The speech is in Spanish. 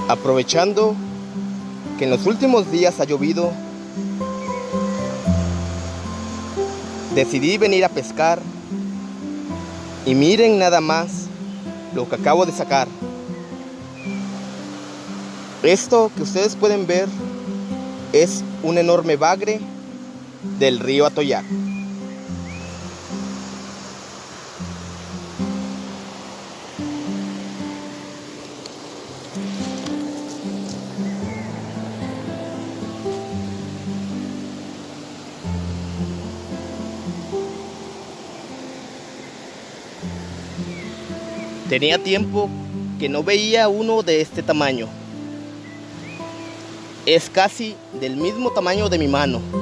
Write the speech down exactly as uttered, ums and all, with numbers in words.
Aprovechando que en los últimos días ha llovido, decidí venir a pescar y miren nada más lo que acabo de sacar. Esto que ustedes pueden ver es un enorme bagre del río Atoyac. Tenía tiempo que no veía uno de este tamaño. Es casi del mismo tamaño de mi mano.